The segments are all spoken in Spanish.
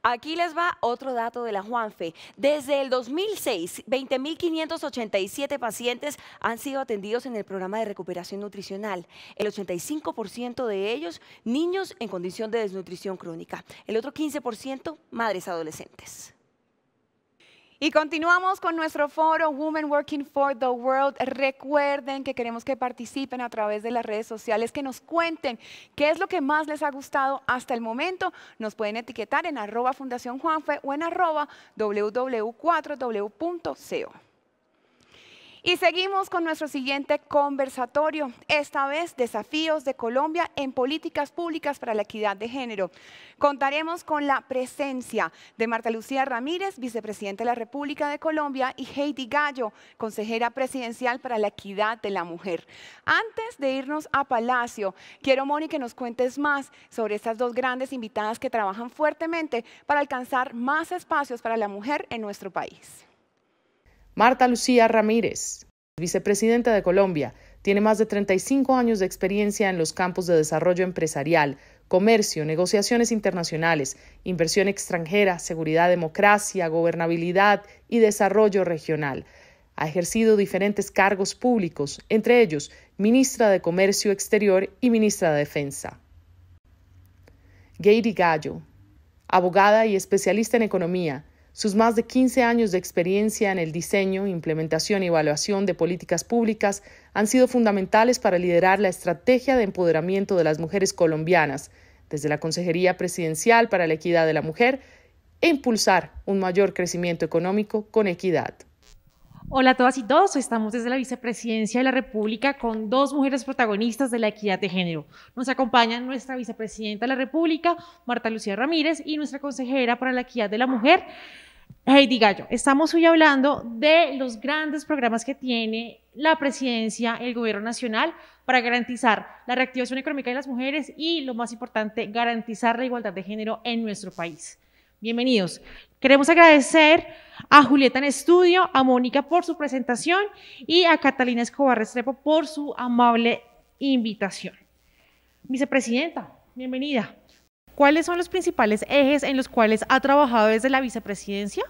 Aquí les va otro dato de la Juanfe. Desde el 2006, 20.587 pacientes han sido atendidos en el programa de recuperación nutricional. El 85% de ellos, niños en condición de desnutrición crónica. El otro 15%, madres adolescentes. Y continuamos con nuestro foro Women Working for the World. Recuerden que queremos que participen a través de las redes sociales, que nos cuenten qué es lo que más les ha gustado hasta el momento. Nos pueden etiquetar en @fundacionjuanfe o en @ww4w.co. Y seguimos con nuestro siguiente conversatorio, esta vez desafíos de Colombia en políticas públicas para la equidad de género. Contaremos con la presencia de Marta Lucía Ramírez, vicepresidenta de la República de Colombia, y Heidi Gallo, consejera presidencial para la equidad de la mujer. Antes de irnos a Palacio, quiero, Moni, que nos cuentes más sobre estas dos grandes invitadas que trabajan fuertemente para alcanzar más espacios para la mujer en nuestro país. Marta Lucía Ramírez, vicepresidenta de Colombia, tiene más de 35 años de experiencia en los campos de desarrollo empresarial, comercio, negociaciones internacionales, inversión extranjera, seguridad, democracia, gobernabilidad y desarrollo regional. Ha ejercido diferentes cargos públicos, entre ellos ministra de Comercio Exterior y ministra de Defensa. Heidi Gallo, abogada y especialista en economía. Sus más de 15 años de experiencia en el diseño, implementación y evaluación de políticas públicas han sido fundamentales para liderar la estrategia de empoderamiento de las mujeres colombianas, desde la Consejería Presidencial para la Equidad de la Mujer, e impulsar un mayor crecimiento económico con equidad. Hola a todas y todos, estamos desde la Vicepresidencia de la República con dos mujeres protagonistas de la equidad de género. Nos acompañan nuestra Vicepresidenta de la República, Marta Lucía Ramírez, y nuestra consejera para la equidad de la mujer, Heidi Gallo. Estamos hoy hablando de los grandes programas que tiene la Presidencia, el Gobierno Nacional, para garantizar la reactivación económica de las mujeres y, lo más importante, garantizar la igualdad de género en nuestro país. Bienvenidos. Queremos agradecer a Julieta en estudio, a Mónica por su presentación y a Catalina Escobar Restrepo por su amable invitación. Vicepresidenta, bienvenida. ¿Cuáles son los principales ejes en los cuales ha trabajado desde la vicepresidencia?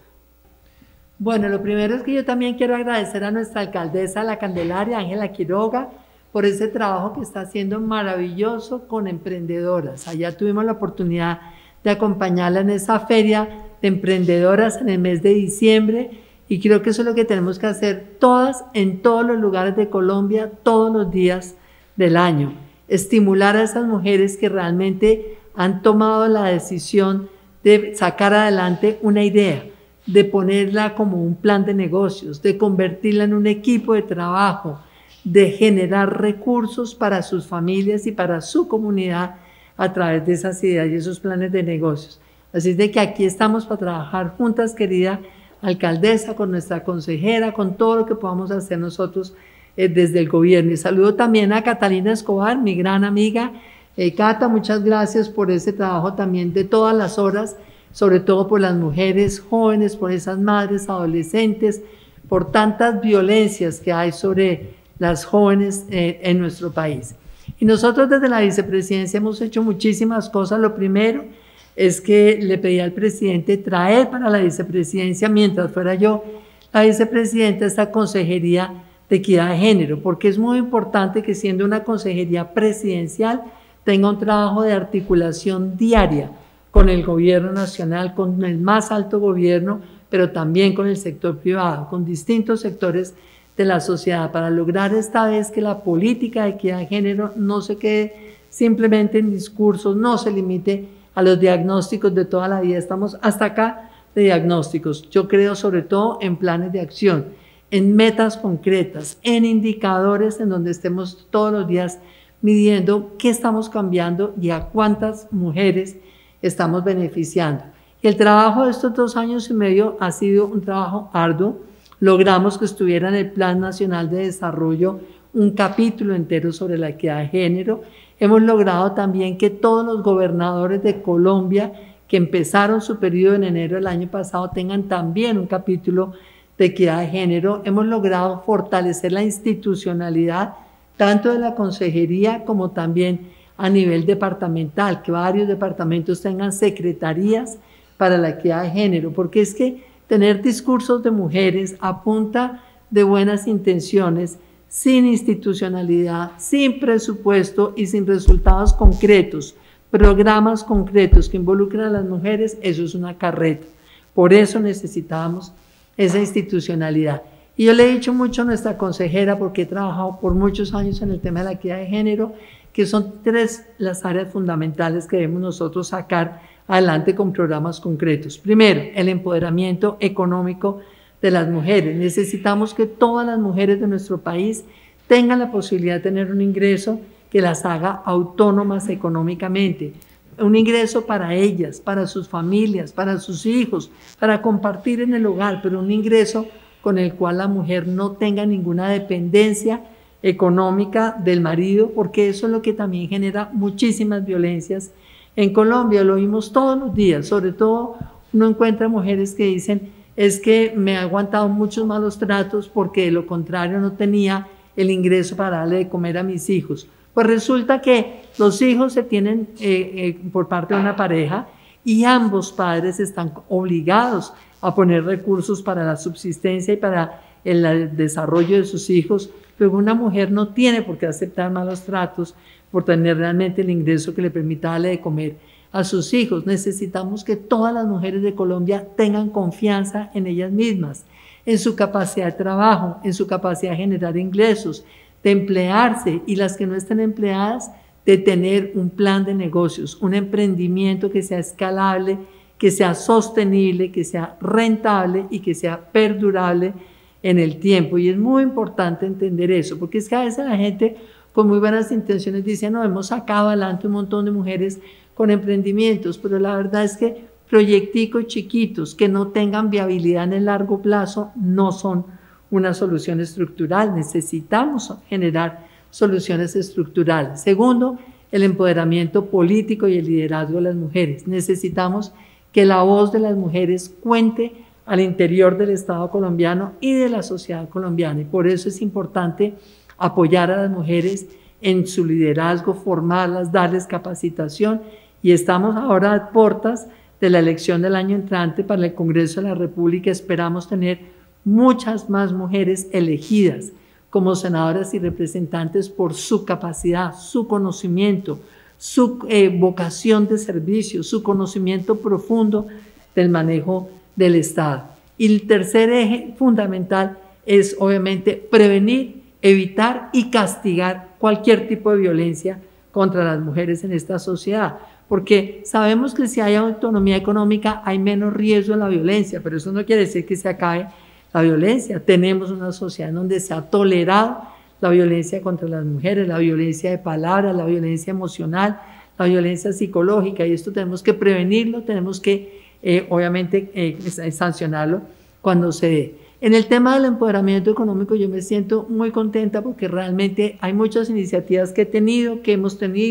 Bueno, lo primero es que yo también quiero agradecer a nuestra alcaldesa, la Candelaria, Ángela Quiroga, por ese trabajo que está haciendo maravilloso con emprendedoras. Allá tuvimos la oportunidad de acompañarla en esa feria de emprendedoras en el mes de diciembre, y creo que eso es lo que tenemos que hacer todas en todos los lugares de Colombia, todos los días del año. Estimular a esas mujeres que realmente han tomado la decisión de sacar adelante una idea, de ponerla como un plan de negocios, de convertirla en un equipo de trabajo, de generar recursos para sus familias y para su comunidad a través de esas ideas y esos planes de negocios. Así es de que aquí estamos para trabajar juntas, querida alcaldesa, con nuestra consejera, con todo lo que podamos hacer nosotros desde el gobierno. Y saludo también a Catalina Escobar, mi gran amiga. Cata, muchas gracias por ese trabajo también de todas las horas, sobre todo por las mujeres jóvenes, por esas madres adolescentes, por tantas violencias que hay sobre las jóvenes en nuestro país. Y nosotros desde la vicepresidencia hemos hecho muchísimas cosas. Lo primero es que le pedí al presidente traer para la vicepresidencia, mientras fuera yo la vicepresidenta, esta consejería de equidad de género, porque es muy importante que, siendo una consejería presidencial, tenga un trabajo de articulación diaria con el gobierno nacional, con el más alto gobierno, pero también con el sector privado, con distintos sectores de la sociedad, para lograr esta vez que la política de equidad de género no se quede simplemente en discursos, no se limite a los diagnósticos de toda la vida. Estamos hasta acá de diagnósticos. Yo creo sobre todo en planes de acción, en metas concretas, en indicadores en donde estemos todos los días midiendo qué estamos cambiando y a cuántas mujeres estamos beneficiando. Y el trabajo de estos 2 años y medio ha sido un trabajo arduo. Logramos que estuviera en el Plan Nacional de Desarrollo un capítulo entero sobre la equidad de género. Hemos logrado también que todos los gobernadores de Colombia que empezaron su periodo en enero del año pasado tengan también un capítulo de equidad de género. Hemos logrado fortalecer la institucionalidad tanto de la consejería como también a nivel departamental, que varios departamentos tengan secretarías para la equidad de género, porque es que tener discursos de mujeres a punta de buenas intenciones, sin institucionalidad, sin presupuesto y sin resultados concretos, programas concretos que involucren a las mujeres, eso es una carreta. Por eso necesitamos esa institucionalidad. Y yo le he dicho mucho a nuestra consejera, porque he trabajado por muchos años en el tema de la equidad de género, que son 3 las áreas fundamentales que debemos nosotros sacar adelante con programas concretos. Primero, el empoderamiento económico de las mujeres. Necesitamos que todas las mujeres de nuestro país tengan la posibilidad de tener un ingreso que las haga autónomas económicamente, un ingreso para ellas, para sus familias, para sus hijos, para compartir en el hogar, pero un ingreso con el cual la mujer no tenga ninguna dependencia económica del marido, porque eso es lo que también genera muchísimas violencias. En Colombia lo vimos todos los días, sobre todo uno encuentra mujeres que dicen, es que me ha aguantado muchos malos tratos porque de lo contrario no tenía el ingreso para darle de comer a mis hijos. Pues resulta que los hijos se tienen por parte de una pareja y ambos padres están obligados a poner recursos para la subsistencia y para el desarrollo de sus hijos, pero una mujer no tiene por qué aceptar malos tratos por tener realmente el ingreso que le permita darle de comer a sus hijos. Necesitamos que todas las mujeres de Colombia tengan confianza en ellas mismas, en su capacidad de trabajo, en su capacidad de generar ingresos, de emplearse, y las que no estén empleadas, de tener un plan de negocios, un emprendimiento que sea escalable, que sea sostenible, que sea rentable y que sea perdurable en el tiempo. Y es muy importante entender eso, porque es que a veces la gente con muy buenas intenciones dice, no, hemos sacado adelante un montón de mujeres con emprendimientos, pero la verdad es que proyecticos chiquitos que no tengan viabilidad en el largo plazo no son una solución estructural. Necesitamos generar soluciones estructurales. Segundo, el empoderamiento político y el liderazgo de las mujeres. Necesitamos que la voz de las mujeres cuente al interior del Estado colombiano y de la sociedad colombiana, y por eso es importante apoyar a las mujeres en su liderazgo, formarlas, darles capacitación, y estamos ahora a puertas de la elección del año entrante para el Congreso de la República. Esperamos tener muchas más mujeres elegidas como senadoras y representantes por su capacidad, su conocimiento, su vocación de servicio, su conocimiento profundo del manejo del Estado. Y el tercer eje fundamental es obviamente prevenir, evitar y castigar cualquier tipo de violencia contra las mujeres en esta sociedad, porque sabemos que si hay autonomía económica hay menos riesgo en la violencia, pero eso no quiere decir que se acabe la violencia. Tenemos una sociedad en donde se ha tolerado la violencia contra las mujeres, la violencia de palabras, la violencia emocional, la violencia psicológica, y esto tenemos que prevenirlo, tenemos que obviamente sancionarlo cuando se dé. En el tema del empoderamiento económico yo me siento muy contenta porque realmente hay muchas iniciativas que he tenido, que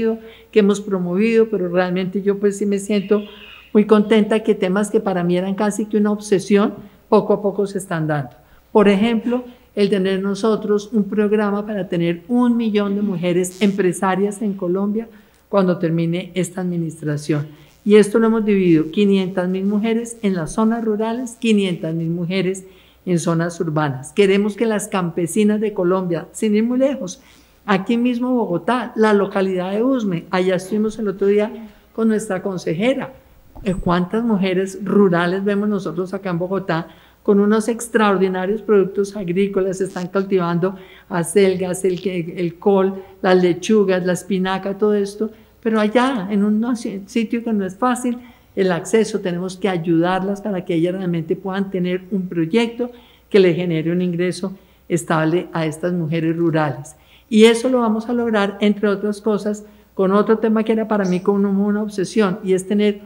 hemos promovido, pero realmente yo pues sí me siento muy contenta que temas que para mí eran casi que una obsesión, poco a poco se están dando. Por ejemplo, el tener nosotros un programa para tener 1 millón de mujeres empresarias en Colombia cuando termine esta administración. Y esto lo hemos dividido, 500.000 mujeres en las zonas rurales, 500.000 mujeres en zonas urbanas. Queremos que las campesinas de Colombia, sin ir muy lejos, aquí mismo Bogotá, la localidad de Usme, allá estuvimos el otro día con nuestra consejera. ¿Cuántas mujeres rurales vemos nosotros acá en Bogotá con unos extraordinarios productos agrícolas? Están cultivando acelgas, el col, las lechugas, la espinaca, todo esto, pero allá en un sitio que no es fácil el acceso, tenemos que ayudarlas para que ellas realmente puedan tener un proyecto que le genere un ingreso estable a estas mujeres rurales. Y eso lo vamos a lograr, entre otras cosas, con otro tema que era para mí como una obsesión, y es tener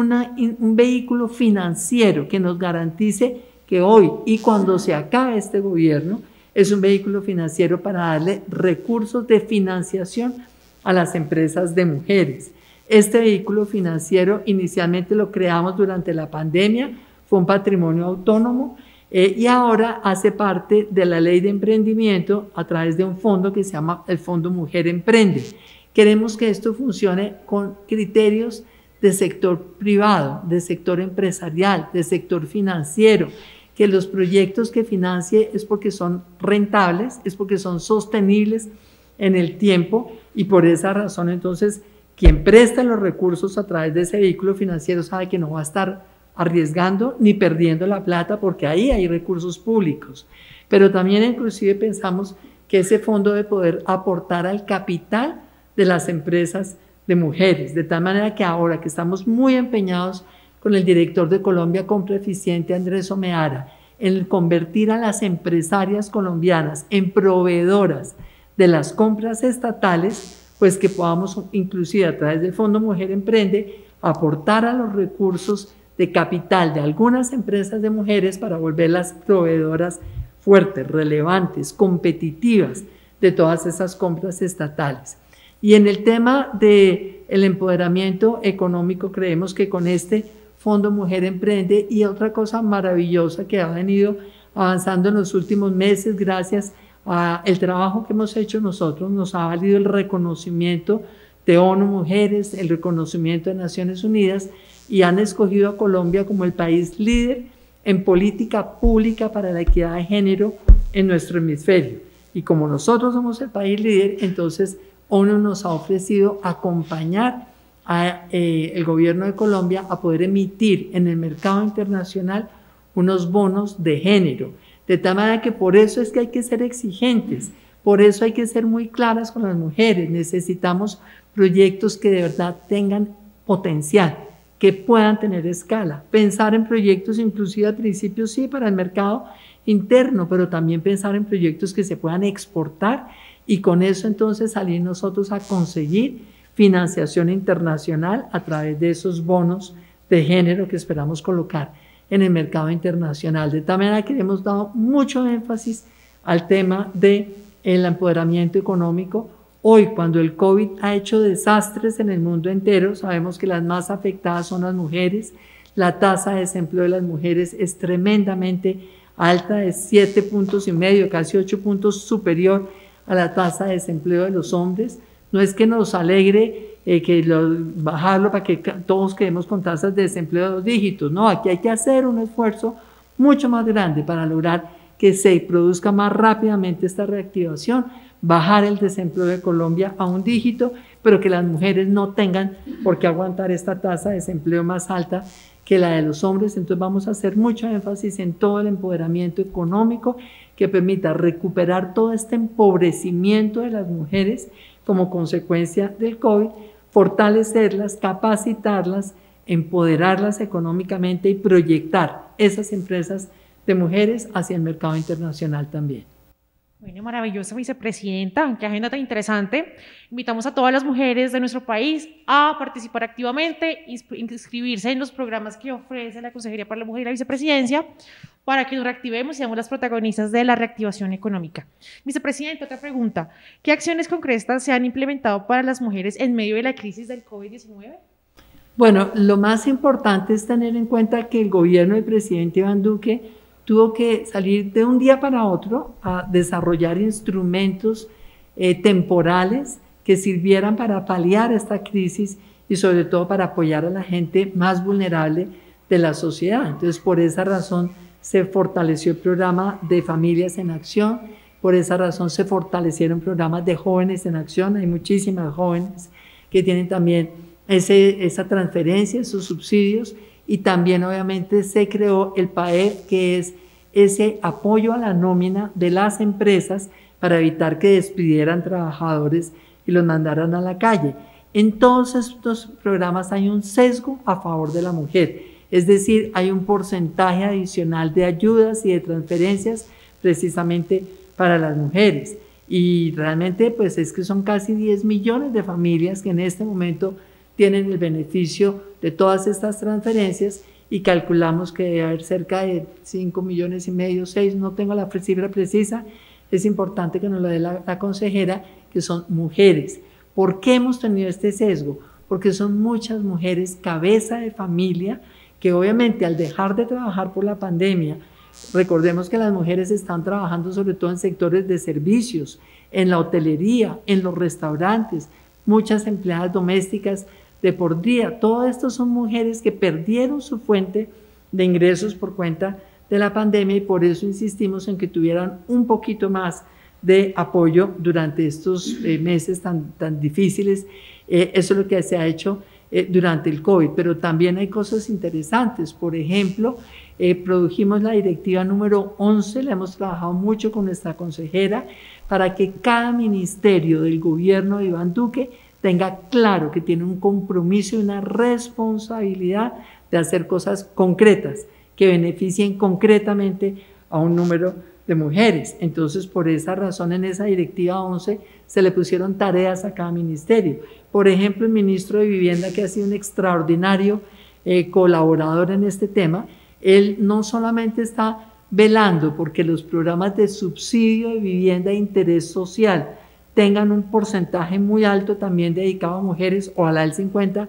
un vehículo financiero que nos garantice que hoy y cuando se acabe este gobierno, es un vehículo financiero para darle recursos de financiación a las empresas de mujeres. Este vehículo financiero inicialmente lo creamos durante la pandemia, fue un patrimonio autónomo y ahora hace parte de la ley de emprendimiento a través de un fondo que se llama el Fondo Mujer Emprende. Queremos que esto funcione con criterios de sector privado, de sector empresarial, de sector financiero, que los proyectos que financie es porque son rentables, es porque son sostenibles en el tiempo, y por esa razón entonces quien presta los recursos a través de ese vehículo financiero sabe que no va a estar arriesgando ni perdiendo la plata, porque ahí hay recursos públicos. Pero también inclusive pensamos que ese fondo debe poder aportar al capital de las empresas de mujeres, de tal manera que ahora que estamos muy empeñados con el director de Colombia Compra Eficiente, Andrés Omeara, en convertir a las empresarias colombianas en proveedoras de las compras estatales, pues que podamos inclusive a través del Fondo Mujer Emprende aportar a los recursos de capital de algunas empresas de mujeres para volverlas proveedoras fuertes, relevantes, competitivas de todas esas compras estatales. Y en el tema del empoderamiento económico, creemos que con este Fondo Mujer Emprende, y otra cosa maravillosa que ha venido avanzando en los últimos meses gracias al trabajo que hemos hecho nosotros, nos ha valido el reconocimiento de ONU Mujeres, el reconocimiento de Naciones Unidas, y han escogido a Colombia como el país líder en política pública para la equidad de género en nuestro hemisferio. Y como nosotros somos el país líder, entonces ONU nos ha ofrecido acompañar al gobierno de Colombia a poder emitir en el mercado internacional unos bonos de género. De tal manera que por eso es que hay que ser exigentes, por eso hay que ser muy claras con las mujeres. Necesitamos proyectos que de verdad tengan potencial, que puedan tener escala. Pensar en proyectos inclusive al principio sí para el mercado interno, pero también pensar en proyectos que se puedan exportar, y con eso entonces salir nosotros a conseguir financiación internacional a través de esos bonos de género que esperamos colocar en el mercado internacional. De tal manera que le hemos dado mucho énfasis al tema del empoderamiento económico. Hoy, cuando el COVID ha hecho desastres en el mundo entero, sabemos que las más afectadas son las mujeres. La tasa de desempleo de las mujeres es tremendamente alta, es 7,5 puntos, casi 8 puntos superior a la tasa de desempleo de los hombres. No es que nos alegre bajarlo para que todos quedemos con tasas de desempleo de 2 dígitos, no, aquí hay que hacer un esfuerzo mucho más grande para lograr que se produzca más rápidamente esta reactivación, bajar el desempleo de Colombia a 1 dígito, pero que las mujeres no tengan por qué aguantar esta tasa de desempleo más alta que la de los hombres. Entonces vamos a hacer mucho énfasis en todo el empoderamiento económico que permita recuperar todo este empobrecimiento de las mujeres como consecuencia del COVID, fortalecerlas, capacitarlas, empoderarlas económicamente y proyectar esas empresas de mujeres hacia el mercado internacional también. Bueno, maravillosa vicepresidenta, qué agenda tan interesante. Invitamos a todas las mujeres de nuestro país a participar activamente, inscribirse en los programas que ofrece la Consejería para la Mujer y la Vicepresidencia para que nos reactivemos y seamos las protagonistas de la reactivación económica. Vicepresidenta, otra pregunta. ¿Qué acciones concretas se han implementado para las mujeres en medio de la crisis del COVID-19? Bueno, lo más importante es tener en cuenta que el gobierno del presidente Iván Duque tuvo que salir de un día para otro a desarrollar instrumentos temporales que sirvieran para paliar esta crisis y sobre todo para apoyar a la gente más vulnerable de la sociedad. Entonces, por esa razón se fortaleció el programa de Familias en Acción, por esa razón se fortalecieron programas de Jóvenes en Acción. Hay muchísimas jóvenes que tienen también esa transferencia, esos subsidios. Y también obviamente se creó el PAEF, que es ese apoyo a la nómina de las empresas para evitar que despidieran trabajadores y los mandaran a la calle. En todos estos programas hay un sesgo a favor de la mujer, es decir, hay un porcentaje adicional de ayudas y de transferencias precisamente para las mujeres. Y realmente pues es que son casi 10 millones de familias que en este momento tienen el beneficio de todas estas transferencias, y calculamos que debe haber cerca de 5,5 millones, 6, no tengo la cifra precisa, es importante que nos lo dé la consejera, que son mujeres. ¿Por qué hemos tenido este sesgo? Porque son muchas mujeres cabeza de familia que obviamente al dejar de trabajar por la pandemia, recordemos que las mujeres están trabajando sobre todo en sectores de servicios, en la hotelería, en los restaurantes, muchas empleadas domésticas de por día. Todo esto son mujeres que perdieron su fuente de ingresos por cuenta de la pandemia y por eso insistimos en que tuvieran un poquito más de apoyo durante estos meses tan difíciles. Eso es lo que se ha hecho durante el COVID, pero también hay cosas interesantes. Por ejemplo, produjimos la directiva número 11, la hemos trabajado mucho con nuestra consejera para que cada ministerio del gobierno de Iván Duque tenga claro que tiene un compromiso y una responsabilidad de hacer cosas concretas que beneficien concretamente a un número de mujeres. Entonces, por esa razón, en esa directiva 11 se le pusieron tareas a cada ministerio. Por ejemplo, el ministro de Vivienda, que ha sido un extraordinario colaborador en este tema, él no solamente está velando porque los programas de subsidio de vivienda de interés social tengan un porcentaje muy alto también dedicado a mujeres, ojalá el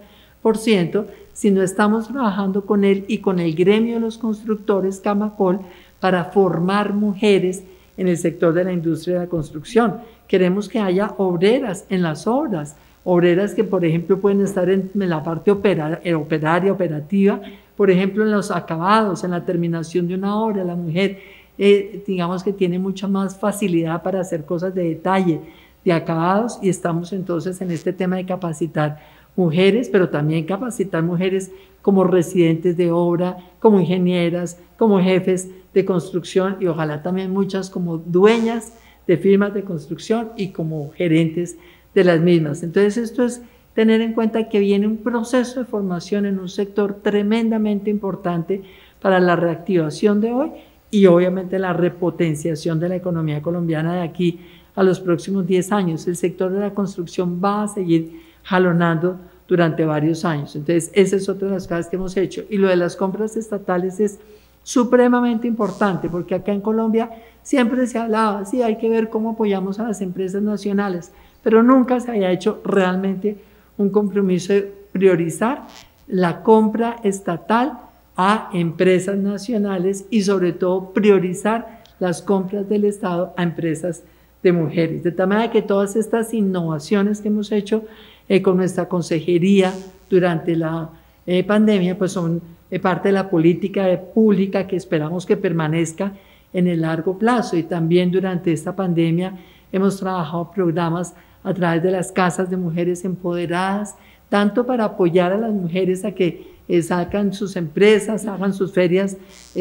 50%, sino estamos trabajando con él y con el gremio de los constructores, Camacol, para formar mujeres en el sector de la industria de la construcción. Queremos que haya obreras en las obras, obreras que, por ejemplo, pueden estar en la parte operaria, operativa, por ejemplo, en los acabados, en la terminación de una obra. La mujer, digamos que tiene mucha más facilidad para hacer cosas de detalle, de acabados, y estamos entonces en este tema de capacitar mujeres, pero también capacitar mujeres como residentes de obra, como ingenieras, como jefes de construcción y ojalá también muchas como dueñas de firmas de construcción y como gerentes de las mismas. Entonces esto es tener en cuenta que viene un proceso de formación en un sector tremendamente importante para la reactivación de hoy y obviamente la repotenciación de la economía colombiana de aquí a los próximos 10 años. El sector de la construcción va a seguir jalonando durante varios años. Entonces, esa es otra de las cosas que hemos hecho. Y lo de las compras estatales es supremamente importante, porque acá en Colombia siempre se hablaba, sí, hay que ver cómo apoyamos a las empresas nacionales, pero nunca se había hecho realmente un compromiso de priorizar la compra estatal a empresas nacionales y sobre todo priorizar las compras del Estado a empresas de mujeres. De tal manera que todas estas innovaciones que hemos hecho con nuestra consejería durante la pandemia, pues son parte de la política pública que esperamos que permanezca en el largo plazo. Y también durante esta pandemia hemos trabajado programas a través de las casas de mujeres empoderadas, tanto para apoyar a las mujeres a que sacan sus empresas, hagan sus ferias,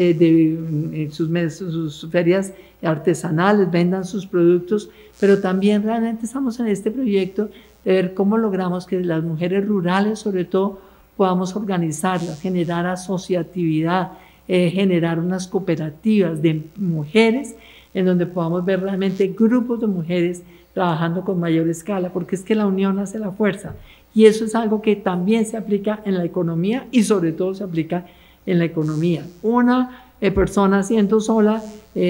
sus ferias artesanales, vendan sus productos, pero también realmente estamos en este proyecto de ver cómo logramos que las mujeres rurales, sobre todo, podamos organizarlas, generar asociatividad, generar unas cooperativas de mujeres en donde podamos ver realmente grupos de mujeres trabajando con mayor escala, porque es que la unión hace la fuerza. Y eso es algo que también se aplica en la economía y sobre todo se aplica en la economía. Una persona haciendo sola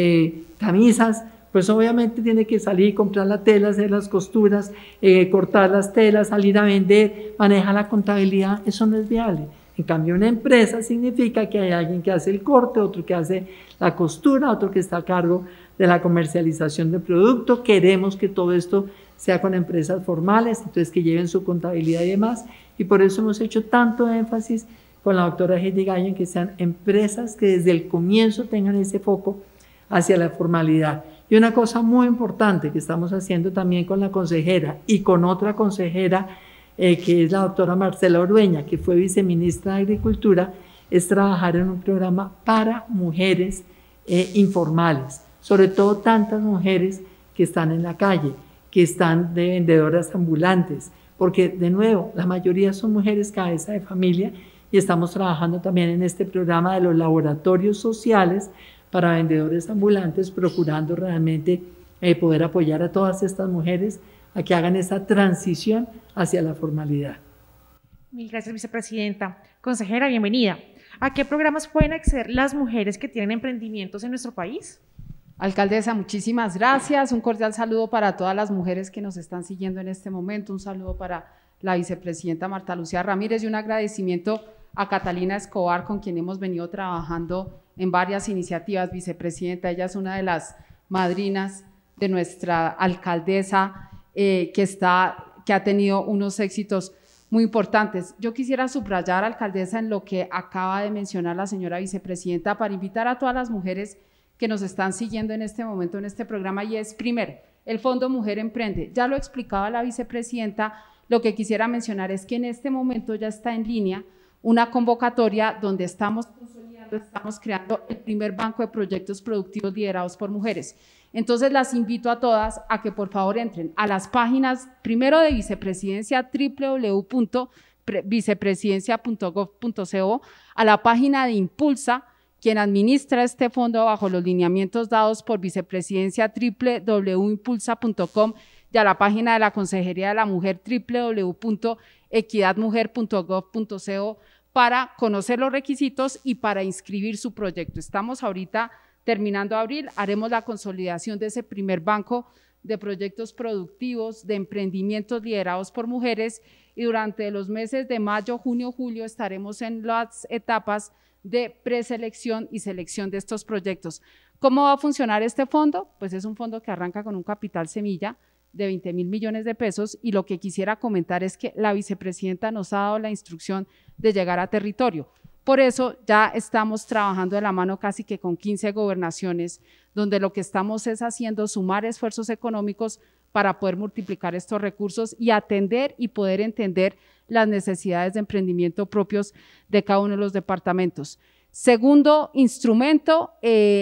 camisas, pues obviamente tiene que salir, comprar la tela, hacer las costuras, cortar las telas, salir a vender, manejar la contabilidad, eso no es viable. En cambio, una empresa significa que hay alguien que hace el corte, otro que hace la costura, otro que está a cargo de la comercialización del producto. Queremos que todo esto sea con empresas formales, entonces que lleven su contabilidad y demás, y por eso hemos hecho tanto énfasis con la doctora Heidi Gallo en que sean empresas que desde el comienzo tengan ese foco hacia la formalidad. Y una cosa muy importante que estamos haciendo también con la consejera y con otra consejera que es la doctora Marcela Ordueña, que fue viceministra de Agricultura, es trabajar en un programa para mujeres informales, sobre todo tantas mujeres que están en la calle, que están de vendedoras ambulantes, porque de nuevo, la mayoría son mujeres cabeza de familia y estamos trabajando también en este programa de los laboratorios sociales para vendedores ambulantes, procurando realmente poder apoyar a todas estas mujeres a que hagan esa transición hacia la formalidad. Mil gracias, vicepresidenta. Consejera, bienvenida. ¿A qué programas pueden acceder las mujeres que tienen emprendimientos en nuestro país? Alcaldesa, muchísimas gracias. Un cordial saludo para todas las mujeres que nos están siguiendo en este momento. Un saludo para la vicepresidenta Marta Lucía Ramírez y un agradecimiento a Catalina Escobar, con quien hemos venido trabajando en varias iniciativas. Vicepresidenta, ella es una de las madrinas de nuestra alcaldesa que ha tenido unos éxitos muy importantes. Yo quisiera subrayar, alcaldesa, en lo que acaba de mencionar la señora vicepresidenta, para invitar a todas las mujeres que nos están siguiendo en este momento en este programa, y es, primero, el Fondo Mujer Emprende. Ya lo explicaba la vicepresidenta, lo que quisiera mencionar es que en este momento ya está en línea una convocatoria donde estamos consolidando, estamos creando el primer banco de proyectos productivos liderados por mujeres. Entonces las invito a todas a que por favor entren a las páginas, primero de Vicepresidencia, www.vicepresidencia.gov.co, a la página de Impulsa, quien administra este fondo bajo los lineamientos dados por Vicepresidencia, www.impulsa.com, y a la página de la Consejería de la Mujer, www.equidadmujer.gov.co, para conocer los requisitos y para inscribir su proyecto. Estamos ahorita terminando abril, haremos la consolidación de ese primer banco de proyectos productivos, de emprendimientos liderados por mujeres, y durante los meses de mayo, junio, julio estaremos en las etapas de preselección y selección de estos proyectos. ¿Cómo va a funcionar este fondo? Pues es un fondo que arranca con un capital semilla de 20.000 millones de pesos, y lo que quisiera comentar es que la vicepresidenta nos ha dado la instrucción de llegar a territorio. Por eso ya estamos trabajando de la mano casi que con 15 gobernaciones, donde lo que estamos es haciendo sumar esfuerzos económicos para poder multiplicar estos recursos y atender y poder entender las necesidades de emprendimiento propios de cada uno de los departamentos. Segundo instrumento,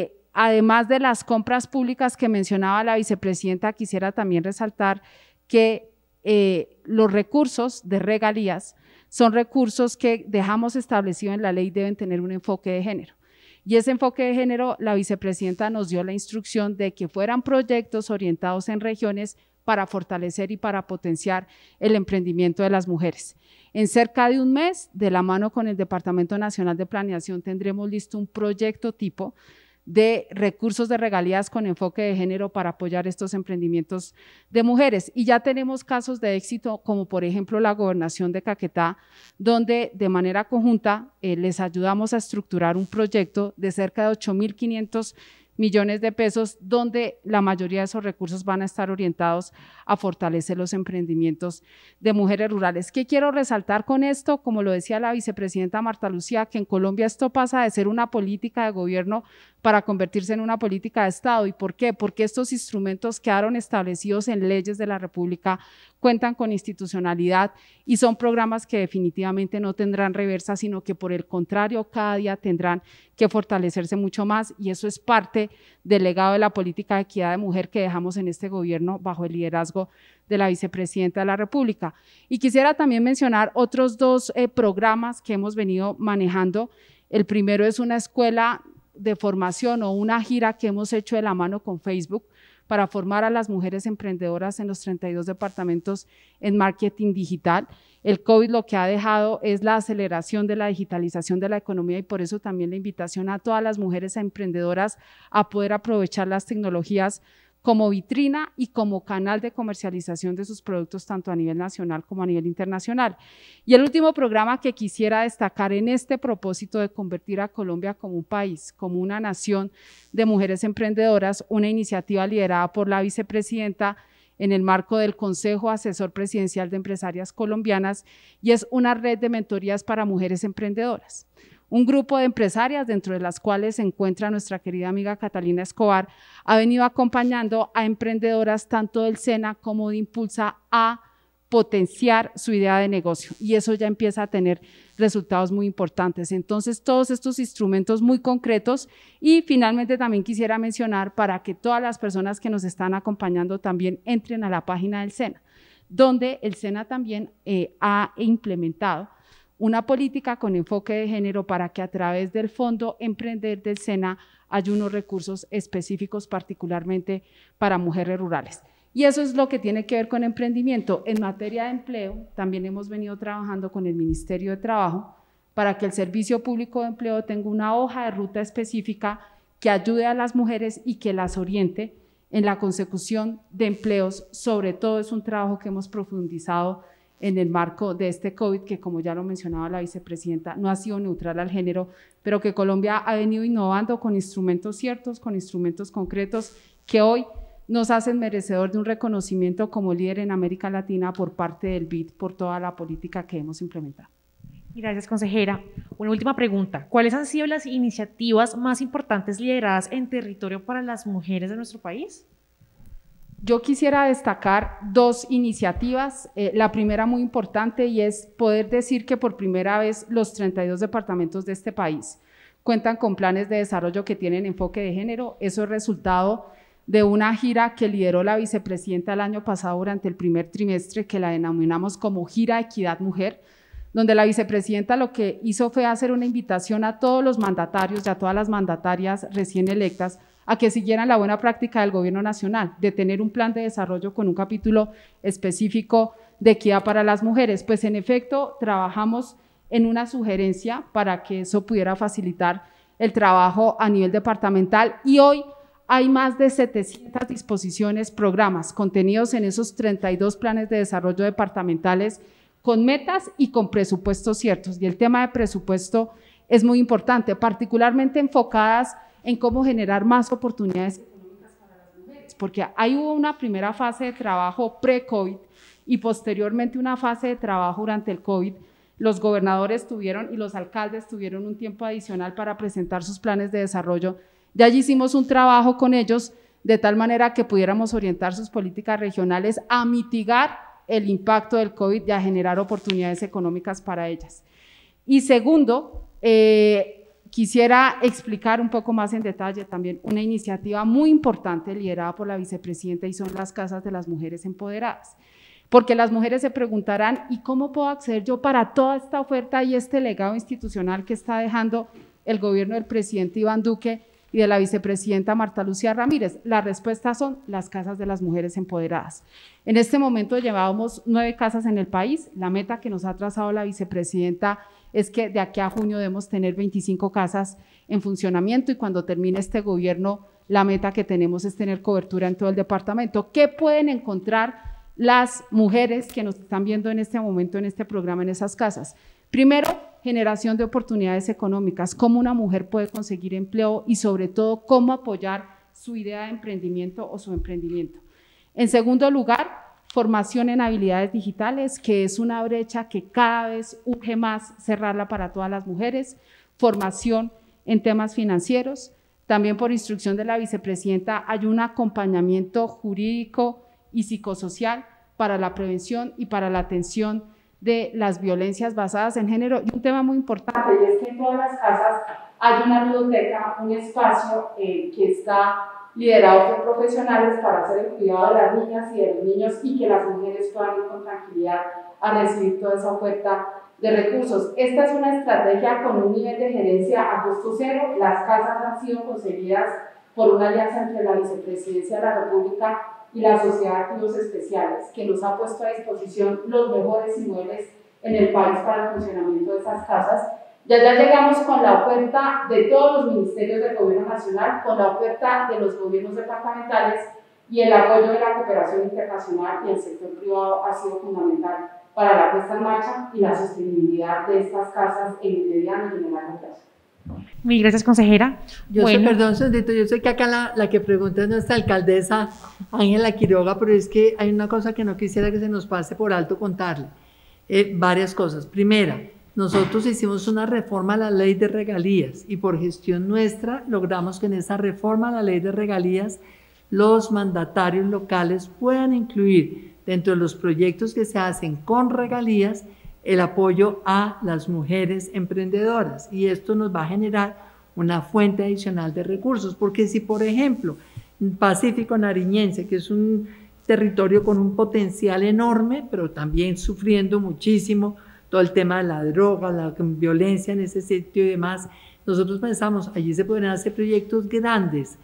además de las compras públicas que mencionaba la vicepresidenta, quisiera también resaltar que los recursos de regalías son recursos que dejamos establecido en la ley, deben tener un enfoque de género. Y ese enfoque de género, la vicepresidenta nos dio la instrucción de que fueran proyectos orientados en regiones para fortalecer y para potenciar el emprendimiento de las mujeres. En cerca de un mes, de la mano con el Departamento Nacional de Planeación, tendremos listo un proyecto tipo de recursos de regalías con enfoque de género para apoyar estos emprendimientos de mujeres. Y ya tenemos casos de éxito, como por ejemplo la gobernación de Caquetá, donde de manera conjunta les ayudamos a estructurar un proyecto de cerca de 8.500 millones de pesos, donde la mayoría de esos recursos van a estar orientados a fortalecer los emprendimientos de mujeres rurales. ¿Qué quiero resaltar con esto? Como lo decía la vicepresidenta Marta Lucía, que en Colombia esto pasa de ser una política de gobierno para convertirse en una política de Estado. ¿Y por qué? Porque estos instrumentos quedaron establecidos en leyes de la República, cuentan con institucionalidad y son programas que definitivamente no tendrán reversa, sino que por el contrario cada día tendrán que fortalecerse mucho más, y eso es parte del legado de la política de equidad de mujer que dejamos en este gobierno bajo el liderazgo de la vicepresidenta de la República. Y quisiera también mencionar otros dos programas que hemos venido manejando. El primero es una escuela de formación o una gira que hemos hecho de la mano con Facebook para formar a las mujeres emprendedoras en los 32 departamentos en marketing digital. El COVID lo que ha dejado es la aceleración de la digitalización de la economía, y por eso también la invitación a todas las mujeres emprendedoras a poder aprovechar las tecnologías como vitrina y como canal de comercialización de sus productos, tanto a nivel nacional como a nivel internacional. Y el último programa que quisiera destacar en este propósito de convertir a Colombia como un país, como una nación de mujeres emprendedoras, una iniciativa liderada por la vicepresidenta en el marco del Consejo Asesor Presidencial de Empresarias Colombianas, y es una red de mentorías para mujeres emprendedoras. Un grupo de empresarias, dentro de las cuales se encuentra nuestra querida amiga Catalina Escobar, ha venido acompañando a emprendedoras tanto del SENA como de Impulsa a potenciar su idea de negocio, y eso ya empieza a tener resultados muy importantes. Entonces, todos estos instrumentos muy concretos. Y finalmente también quisiera mencionar, para que todas las personas que nos están acompañando también entren a la página del SENA, donde el SENA también ha implementado una política con enfoque de género para que a través del Fondo Emprender del SENA haya unos recursos específicos particularmente para mujeres rurales. Y eso es lo que tiene que ver con emprendimiento. En materia de empleo, también hemos venido trabajando con el Ministerio de Trabajo para que el Servicio Público de Empleo tenga una hoja de ruta específica que ayude a las mujeres y que las oriente en la consecución de empleos. Sobre todo es un trabajo que hemos profundizado en el marco de este COVID, que como ya lo mencionaba la vicepresidenta, no ha sido neutral al género, pero que Colombia ha venido innovando con instrumentos ciertos, con instrumentos concretos, que hoy nos hacen merecedor de un reconocimiento como líder en América Latina por parte del BID por toda la política que hemos implementado. Gracias, consejera. Una última pregunta. ¿Cuáles han sido las iniciativas más importantes lideradas en territorio para las mujeres de nuestro país? Yo quisiera destacar dos iniciativas. La primera muy importante y es poder decir que por primera vez los 32 departamentos de este país cuentan con planes de desarrollo que tienen enfoque de género. Eso es resultado de una gira que lideró la vicepresidenta el año pasado durante el primer trimestre, que la denominamos como Gira Equidad Mujer, donde la vicepresidenta lo que hizo fue hacer una invitación a todos los mandatarios y a todas las mandatarias recién electas a que siguieran la buena práctica del gobierno nacional, de tener un plan de desarrollo con un capítulo específico de equidad para las mujeres. Pues en efecto, trabajamos en una sugerencia para que eso pudiera facilitar el trabajo a nivel departamental y hoy hay más de 700 disposiciones, programas, contenidos en esos 32 planes de desarrollo departamentales con metas y con presupuestos ciertos. Y el tema de presupuesto es muy importante, particularmente enfocadas en cómo generar más oportunidades económicas para las mujeres, porque ahí hubo una primera fase de trabajo pre-COVID y posteriormente una fase de trabajo durante el COVID. Los gobernadores tuvieron y los alcaldes tuvieron un tiempo adicional para presentar sus planes de desarrollo. Ya allí hicimos un trabajo con ellos de tal manera que pudiéramos orientar sus políticas regionales a mitigar el impacto del COVID y a generar oportunidades económicas para ellas. Y segundo, quisiera explicar un poco más en detalle también una iniciativa muy importante liderada por la vicepresidenta y son las casas de las mujeres empoderadas. Porque las mujeres se preguntarán, ¿y cómo puedo acceder yo para toda esta oferta y este legado institucional que está dejando el gobierno del presidente Iván Duque y de la vicepresidenta Marta Lucía Ramírez? La respuesta son las casas de las mujeres empoderadas. En este momento llevábamos 9 casas en el país. La meta que nos ha trazado la vicepresidenta es que de aquí a junio debemos tener 25 casas en funcionamiento y cuando termine este gobierno la meta que tenemos es tener cobertura en todo el departamento. ¿Qué pueden encontrar las mujeres que nos están viendo en este momento en este programa en esas casas? Primero, generación de oportunidades económicas, cómo una mujer puede conseguir empleo y sobre todo cómo apoyar su idea de emprendimiento o su emprendimiento. En segundo lugar, formación en habilidades digitales, que es una brecha que cada vez urge más cerrarla para todas las mujeres. Formación en temas financieros. También por instrucción de la vicepresidenta hay un acompañamiento jurídico y psicosocial para la prevención y para la atención de las violencias basadas en género. Y un tema muy importante y es que en todas las casas hay una biblioteca, un espacio que está liderado por profesionales para hacer el cuidado de las niñas y de los niños y que las mujeres puedan ir con tranquilidad a recibir toda esa oferta de recursos. Esta es una estrategia con un nivel de gerencia a costo cero. Las casas han sido conseguidas por una alianza entre la Vicepresidencia de la República y la Sociedad de Activos Especiales, que nos ha puesto a disposición los mejores inmuebles en el país para el funcionamiento de esas casas. Ya llegamos con la oferta de todos los ministerios del Gobierno Nacional, con la oferta de los gobiernos departamentales y el apoyo de la cooperación internacional y el sector privado ha sido fundamental para la puesta en marcha y la sostenibilidad de estas casas en el mediano y en el largo plazo. Mil gracias, consejera. Yo sé, perdón, Sondito, yo sé que acá la que pregunta es nuestra alcaldesa Ángela Quiroga, pero es que hay una cosa que no quisiera que se nos pase por alto contarle. Varias cosas. Primera, nosotros hicimos una reforma a la ley de regalías y por gestión nuestra logramos que en esa reforma a la ley de regalías los mandatarios locales puedan incluir dentro de los proyectos que se hacen con regalías el apoyo a las mujeres emprendedoras y esto nos va a generar una fuente adicional de recursos, porque si por ejemplo Pacífico Nariñense, que es un territorio con un potencial enorme, pero también sufriendo muchísimo todo el tema de la droga, la violencia en ese sitio y demás, nosotros pensamos, allí se pueden hacer proyectos grandes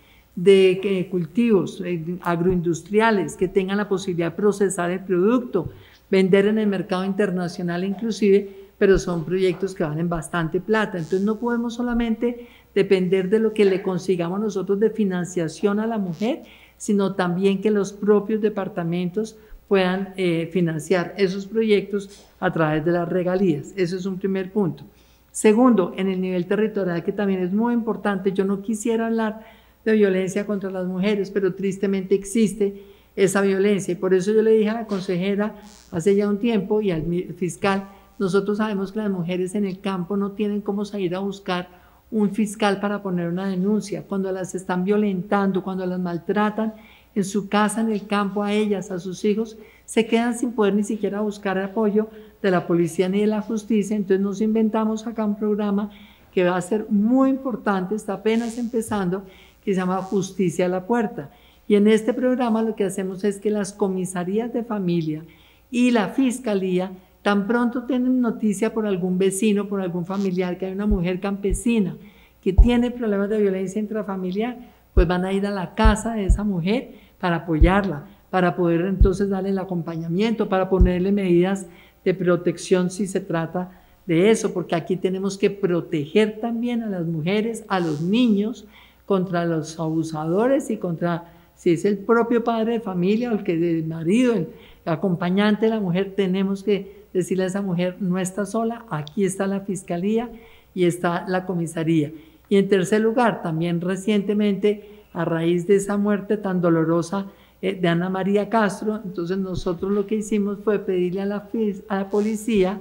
de cultivos agroindustriales que tengan la posibilidad de procesar el producto, vender en el mercado internacional inclusive, pero son proyectos que valen bastante plata. Entonces no podemos solamente depender de lo que le consigamos nosotros de financiación a la mujer, sino también que los propios departamentos puedan financiar esos proyectos a través de las regalías. Ese es un primer punto. Segundo, en el nivel territorial, que también es muy importante, yo no quisiera hablar de violencia contra las mujeres, pero tristemente existe esa violencia. Y por eso yo le dije a la consejera hace ya un tiempo y al fiscal, nosotros sabemos que las mujeres en el campo no tienen cómo salir a buscar un fiscal para poner una denuncia. Cuando las están violentando, cuando las maltratan en su casa, en el campo, a ellas, a sus hijos, se quedan sin poder ni siquiera buscar apoyo de la policía ni de la justicia. Entonces nos inventamos acá un programa que va a ser muy importante, está apenas empezando, que se llama Justicia a la Puerta. Y en este programa lo que hacemos es que las comisarías de familia y la fiscalía, tan pronto tienen noticia por algún vecino, por algún familiar, que hay una mujer campesina que tiene problemas de violencia intrafamiliar, pues van a ir a la casa de esa mujer para apoyarla, para poder entonces darle el acompañamiento, para ponerle medidas de protección si se trata de eso, porque aquí tenemos que proteger también a las mujeres, a los niños, contra los abusadores y contra, si es el propio padre de familia o el marido, el acompañante de la mujer, tenemos que decirle a esa mujer, no está sola, aquí está la fiscalía y está la comisaría. Y en tercer lugar, también recientemente, a raíz de esa muerte tan dolorosa de Ana María Castro, entonces nosotros lo que hicimos fue pedirle a la policía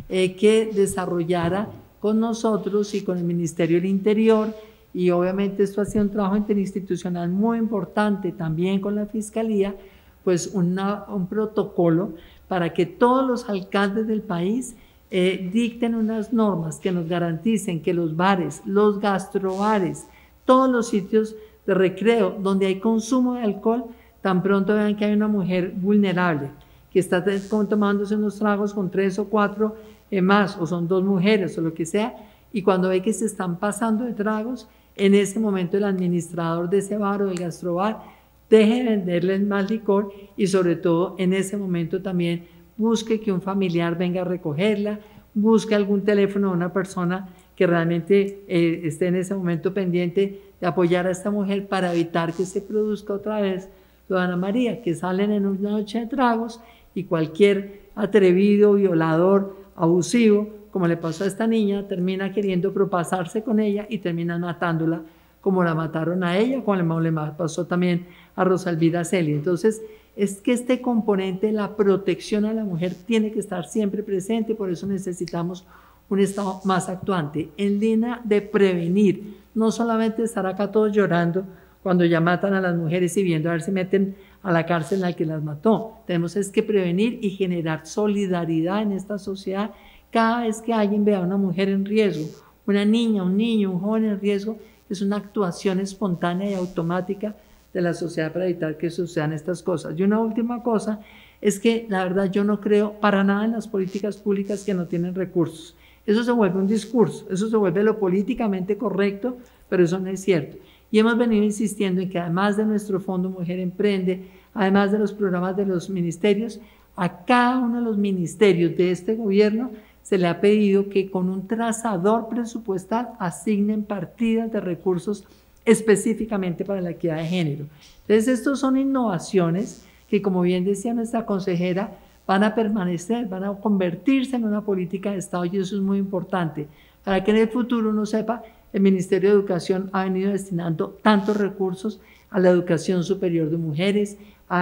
que desarrollara con nosotros y con el Ministerio del Interior, y obviamente esto ha sido un trabajo interinstitucional muy importante, también con la Fiscalía, pues un protocolo para que todos los alcaldes del país dicten unas normas que nos garanticen que los bares, los gastrobares, todos los sitios de recreo donde hay consumo de alcohol, tan pronto vean que hay una mujer vulnerable que está tomándose unos tragos con 3 o 4 más, o son 2 mujeres o lo que sea, y cuando ve que se están pasando de tragos, en ese momento el administrador de ese bar o del gastrobar deje de venderles más licor, y sobre todo en ese momento también busque que un familiar venga a recogerla, busque algún teléfono de una persona que realmente esté en ese momento pendiente de apoyar a esta mujer para evitar que se produzca otra vez lo de Ana María, que salen en una noche de tragos y cualquier atrevido, violador, abusivo, como le pasó a esta niña, termina queriendo propasarse con ella y terminan matándola, como la mataron a ella, como le pasó también a Rosa Elvira Celi. Entonces, es que este componente, la protección a la mujer, tiene que estar siempre presente, por eso necesitamos un Estado más actuante, en línea de prevenir, no solamente estar acá todos llorando cuando ya matan a las mujeres y viendo a ver si meten a la cárcel al que las mató. Tenemos es que prevenir y generar solidaridad en esta sociedad. Cada vez que alguien vea a una mujer en riesgo, una niña, un niño, un joven en riesgo, es una actuación espontánea y automática de la sociedad para evitar que sucedan estas cosas. Y una última cosa es que la verdad yo no creo para nada en las políticas públicas que no tienen recursos. Eso se vuelve un discurso, eso se vuelve lo políticamente correcto, pero eso no es cierto. Y hemos venido insistiendo en que además de nuestro Fondo Mujer Emprende, además de los programas de los ministerios, a cada uno de los ministerios de este gobierno se le ha pedido que con un trazador presupuestal asignen partidas de recursos específicamente para la equidad de género. Entonces, estos son innovaciones que, como bien decía nuestra consejera, van a permanecer, van a convertirse en una política de Estado, y eso es muy importante, para que en el futuro uno sepa, el Ministerio de Educación ha venido destinando tantos recursos a la educación superior de mujeres,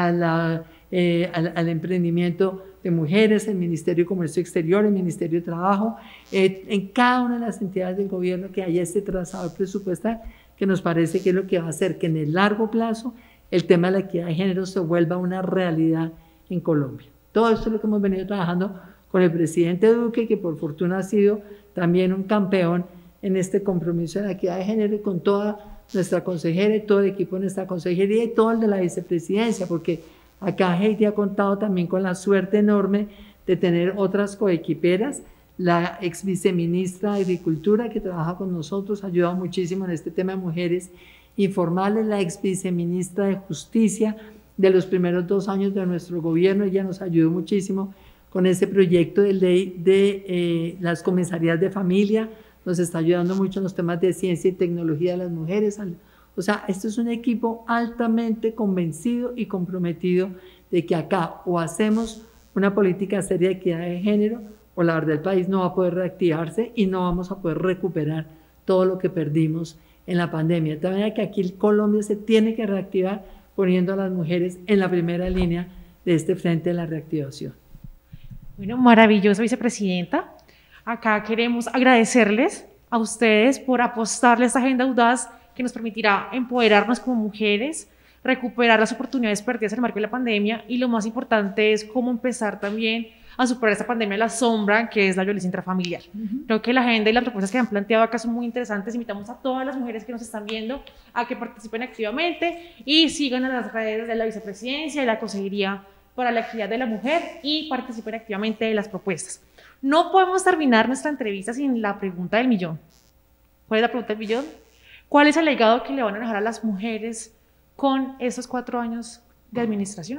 al emprendimiento de mujeres, el Ministerio de Comercio Exterior, el Ministerio de Trabajo, en cada una de las entidades del gobierno que haya este trazador presupuestal, que nos parece que es lo que va a hacer que en el largo plazo el tema de la equidad de género se vuelva una realidad en Colombia. Todo esto es lo que hemos venido trabajando con el presidente Duque, que por fortuna ha sido también un campeón en este compromiso de la equidad de género, y con toda nuestra consejera y todo el equipo de nuestra consejería y todo el de la vicepresidencia, porque acá Heidi ha contado también con la suerte enorme de tener otras coequiperas, la ex viceministra de Agricultura que trabaja con nosotros, ha ayudado muchísimo en este tema de mujeres informales, la ex viceministra de Justicia de los primeros 2 años de nuestro gobierno, ella nos ayudó muchísimo con ese proyecto de ley de las comisarías de familia, nos está ayudando mucho en los temas de ciencia y tecnología de las mujeres. O sea, esto es un equipo altamente convencido y comprometido de que acá o hacemos una política seria de equidad de género, o la verdad el país no va a poder reactivarse y no vamos a poder recuperar todo lo que perdimos en la pandemia. De manera que aquí Colombia se tiene que reactivar poniendo a las mujeres en la primera línea de este frente de la reactivación. Bueno, maravillosa vicepresidenta. Acá queremos agradecerles a ustedes por apostarle a esta agenda audaz que nos permitirá empoderarnos como mujeres, recuperar las oportunidades perdidas en el marco de la pandemia y lo más importante es cómo empezar también a superar esta pandemia de la sombra que es la violencia intrafamiliar. Creo que la agenda y las propuestas que han planteado acá son muy interesantes. Invitamos a todas las mujeres que nos están viendo a que participen activamente y sigan a las redes de la vicepresidencia y la Consejería para la Equidad de la Mujer y participen activamente de las propuestas. No podemos terminar nuestra entrevista sin la pregunta del millón. ¿Cuál es la pregunta del millón? ¿Cuál es el legado que le van a dejar a las mujeres con esos 4 años de administración?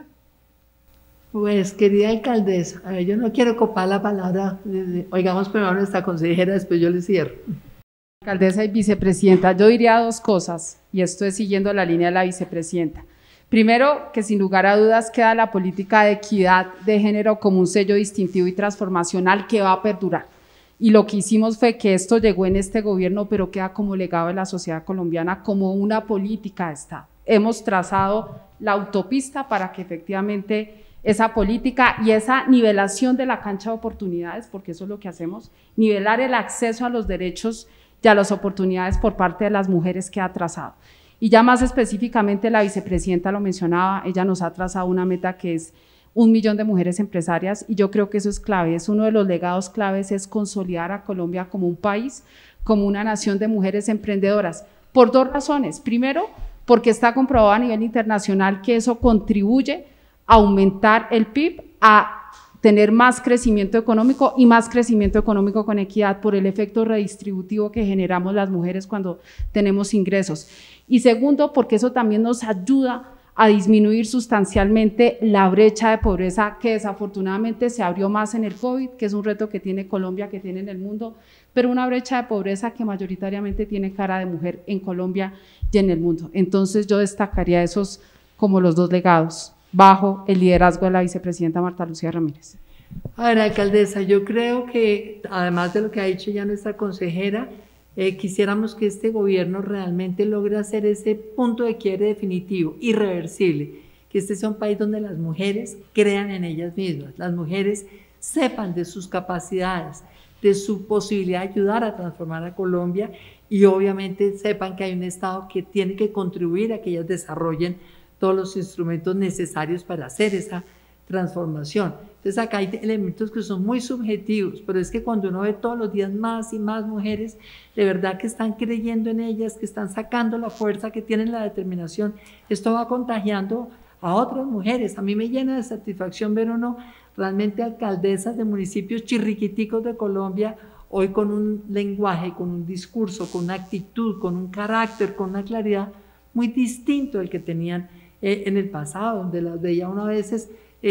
Pues, querida alcaldesa, a ver, yo no quiero copar la palabra, oigamos primero a nuestra consejera, después yo le cierro. Alcaldesa y vicepresidenta, yo diría 2 cosas, y esto es siguiendo la línea de la vicepresidenta. Primero, que sin lugar a dudas queda la política de equidad de género como un sello distintivo y transformacional que va a perdurar. Y lo que hicimos fue que esto llegó en este gobierno, pero queda como legado de la sociedad colombiana, como una política de Estado. Hemos trazado la autopista para que efectivamente esa política y esa nivelación de la cancha de oportunidades, porque eso es lo que hacemos, nivelar el acceso a los derechos y a las oportunidades por parte de las mujeres que ha trazado. Y ya más específicamente la vicepresidenta lo mencionaba, ella nos ha trazado una meta que es 1 millón de mujeres empresarias y yo creo que eso es clave, es uno de los legados claves, es consolidar a Colombia como un país, como una nación de mujeres emprendedoras, por 2 razones. Primero, porque está comprobado a nivel internacional que eso contribuye a aumentar el PIB, a tener más crecimiento económico y más crecimiento económico con equidad por el efecto redistributivo que generamos las mujeres cuando tenemos ingresos. Y segundo, porque eso también nos ayuda a disminuir sustancialmente la brecha de pobreza que desafortunadamente se abrió más en el COVID, que es un reto que tiene Colombia, que tiene en el mundo, pero una brecha de pobreza que mayoritariamente tiene cara de mujer en Colombia y en el mundo. Entonces yo destacaría esos como los 2 legados, bajo el liderazgo de la vicepresidenta Marta Lucía Ramírez. A ver, alcaldesa, yo creo que además de lo que ha dicho ya nuestra consejera, quisiéramos que este gobierno realmente logre hacer ese punto de quiebre definitivo, irreversible, que este sea un país donde las mujeres crean en ellas mismas, las mujeres sepan de sus capacidades, de su posibilidad de ayudar a transformar a Colombia y obviamente sepan que hay un Estado que tiene que contribuir a que ellas desarrollen todos los instrumentos necesarios para hacer esa transformación. Entonces acá hay elementos que son muy subjetivos, pero es que cuando uno ve todos los días más y más mujeres, de verdad que están creyendo en ellas, que están sacando la fuerza, que tienen la determinación, esto va contagiando a otras mujeres. A mí me llena de satisfacción ver uno realmente alcaldesas de municipios chirriquiticos de Colombia, hoy con un lenguaje, con un discurso, con una actitud, con un carácter, con una claridad muy distinto al que tenían en el pasado, donde las veía uno a veces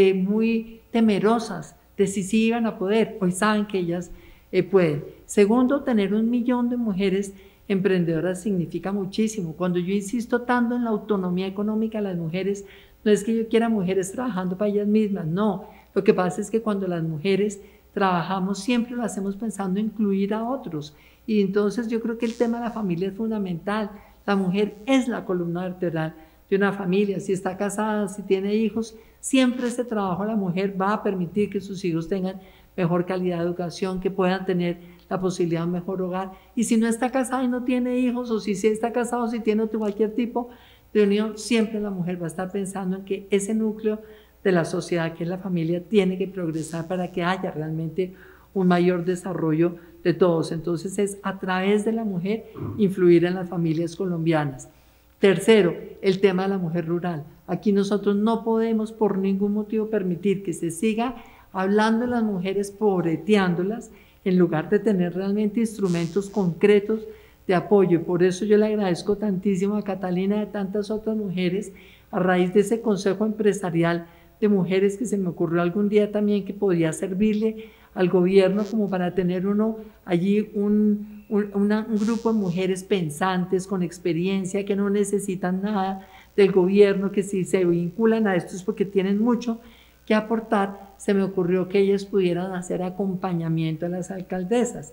muy temerosas de si iban a poder. Hoy saben que ellas pueden. Segundo, tener 1 millón de mujeres emprendedoras significa muchísimo. Cuando yo insisto tanto en la autonomía económica de las mujeres, no es que yo quiera mujeres trabajando para ellas mismas, no. Lo que pasa es que cuando las mujeres trabajamos siempre lo hacemos pensando en incluir a otros. Y entonces yo creo que el tema de la familia es fundamental. La mujer es la columna vertebral de una familia, si está casada, si tiene hijos, siempre ese trabajo de la mujer va a permitir que sus hijos tengan mejor calidad de educación, que puedan tener la posibilidad de un mejor hogar. Y si no está casada y no tiene hijos, o si sí está casado, o si tiene cualquier tipo de unión, siempre la mujer va a estar pensando en que ese núcleo de la sociedad, que es la familia, tiene que progresar para que haya realmente un mayor desarrollo de todos. Entonces es a través de la mujer influir en las familias colombianas. Tercero, el tema de la mujer rural. Aquí nosotros no podemos por ningún motivo permitir que se siga hablando de las mujeres, pobreteándolas, en lugar de tener realmente instrumentos concretos de apoyo. Y por eso yo le agradezco tantísimo a Catalina y a tantas otras mujeres, a raíz de ese consejo empresarial de mujeres que se me ocurrió algún día también que podía servirle al gobierno como para tener uno allí un grupo de mujeres pensantes, con experiencia, que no necesitan nada del gobierno, que si se vinculan a esto es porque tienen mucho que aportar. Se me ocurrió que ellas pudieran hacer acompañamiento a las alcaldesas.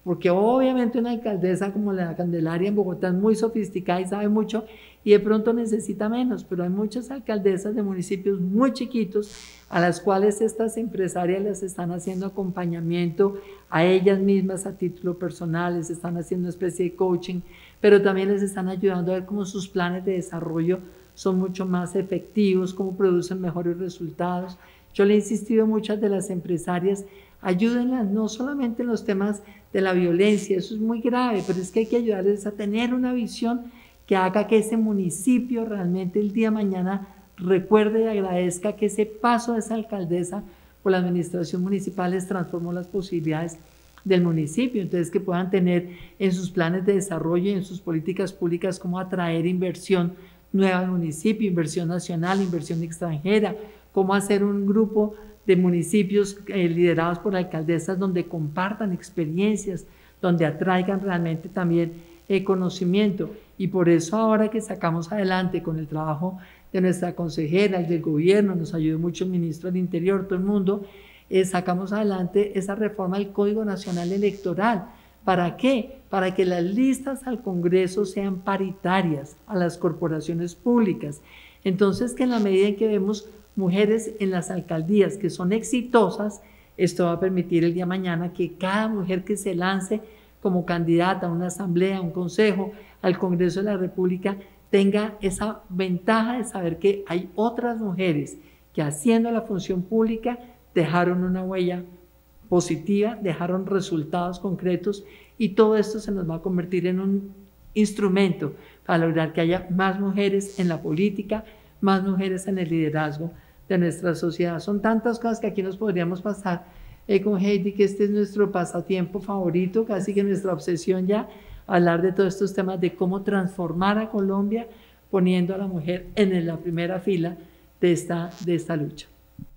porque obviamente una alcaldesa como la Candelaria en Bogotá es muy sofisticada y sabe mucho y de pronto necesita menos, pero hay muchas alcaldesas de municipios muy chiquitos a las cuales estas empresarias les están haciendo acompañamiento a ellas mismas a título personal, les están haciendo una especie de coaching, pero también les están ayudando a ver cómo sus planes de desarrollo son mucho más efectivos, cómo producen mejores resultados. Yo le he insistido a muchas de las empresarias, ayúdenlas no solamente en los temas de la violencia, eso es muy grave, pero es que hay que ayudarles a tener una visión que haga que ese municipio realmente el día de mañana recuerde y agradezca que ese paso de esa alcaldesa por la administración municipal les transformó las posibilidades del municipio, entonces que puedan tener en sus planes de desarrollo y en sus políticas públicas cómo atraer inversión nueva al municipio, inversión nacional, inversión extranjera, cómo hacer un grupo de municipios liderados por alcaldesas donde compartan experiencias, donde atraigan realmente también conocimiento. Y por eso ahora que sacamos adelante con el trabajo de nuestra consejera, el del gobierno, nos ayudó mucho el ministro del Interior, todo el mundo, sacamos adelante esa reforma del Código Nacional Electoral. ¿Para qué? Para que las listas al Congreso sean paritarias a las corporaciones públicas. Entonces, que en la medida en que vemos mujeres en las alcaldías que son exitosas, esto va a permitir el día de mañana que cada mujer que se lance como candidata a una asamblea, a un consejo, al Congreso de la República, tenga esa ventaja de saber que hay otras mujeres que haciendo la función pública dejaron una huella positiva, dejaron resultados concretos y todo esto se nos va a convertir en un instrumento para lograr que haya más mujeres en la política, más mujeres en el liderazgo de nuestra sociedad. Son tantas cosas que aquí nos podríamos pasar con Heidi, que este es nuestro pasatiempo favorito, casi que nuestra obsesión ya, hablar de todos estos temas de cómo transformar a Colombia poniendo a la mujer en la primera fila de esta lucha.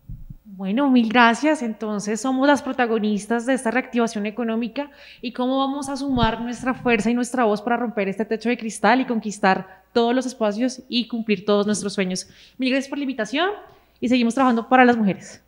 Bueno, mil gracias. Entonces, somos las protagonistas de esta reactivación económica y cómo vamos a sumar nuestra fuerza y nuestra voz para romper este techo de cristal y conquistar todos los espacios y cumplir todos nuestros sueños. Mil gracias por la invitación y seguimos trabajando para las mujeres.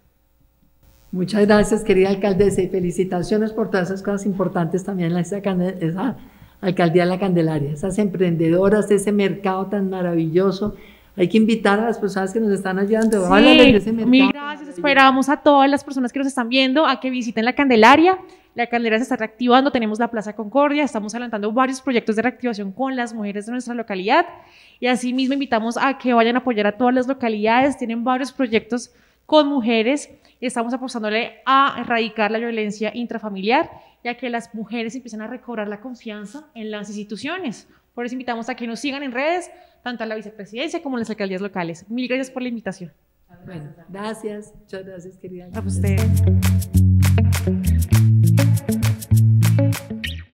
Muchas gracias, querida alcaldesa, y felicitaciones por todas esas cosas importantes también en esa alcaldía de la Candelaria, esas emprendedoras, ese mercado tan maravilloso. Hay que invitar a las personas que nos están ayudando. Sí, de ese mercado. Mil gracias. Esperamos a todas las personas que nos están viendo a que visiten la Candelaria. La Candelaria se está reactivando, tenemos la Plaza Concordia, estamos adelantando varios proyectos de reactivación con las mujeres de nuestra localidad y asimismo invitamos a que vayan a apoyar a todas las localidades, tienen varios proyectos con mujeres y estamos apostándole a erradicar la violencia intrafamiliar y a que las mujeres empiecen a recobrar la confianza en las instituciones. Por eso invitamos a que nos sigan en redes, tanto a la vicepresidencia como en las alcaldías locales. Mil gracias por la invitación. Bueno, gracias. Muchas gracias, querida. A usted.